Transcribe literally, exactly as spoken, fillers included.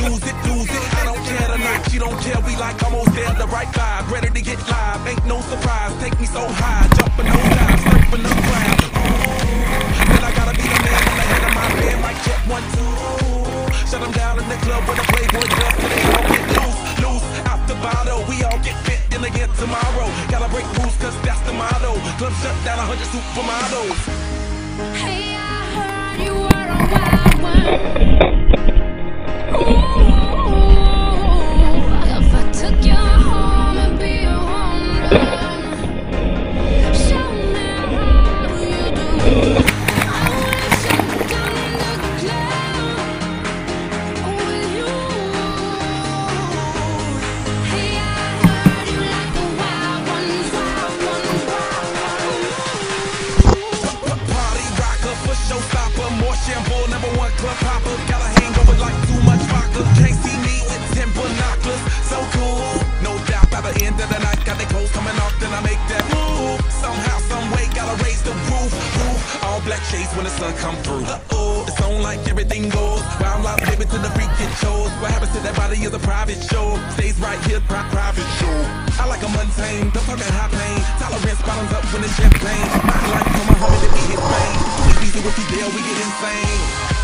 lose it, lose it. I don't care tonight, she don't care. We like almost there, the right vibe, ready to get live. Ain't no surprise, take me so high, jumping no dive, surfing the crowd. Then I gotta be the man in the head of my band, mic check one two. Shut them down in the club with a Playboy dress, till they all get loose, loose out the bottle. We all get fit in again tomorrow. Gotta break rules, cause that's the motto. Club shut down, a hundred supermodels. Hey, I heard you were a wild one. Ooh, if I took you home and be a woman, show me how you do. I wish I could come in the club with you. Hey, I heard you like the wild ones, wild ones, wild ones. Party rocker, for showstopper, more shampoo, number one club popper. Got a hangover like too much vodka. Can't see me with ten binoculars. So cool, no doubt. By the end of the night, got the clothes coming off, then I make that move. Somehow, some way, gotta raise the roof, roof. All black shades when the sun come through. Uh oh, it's on like everything goes. Wild life, baby, to the freaking shows. What happens to that body is a private show. Stays right here, pri private show. I like a mundane, don't talk that high pain. Tolerance bottoms up when it's champagne. My life, come on home, let me hit pain. It's easy with you there, we get insane.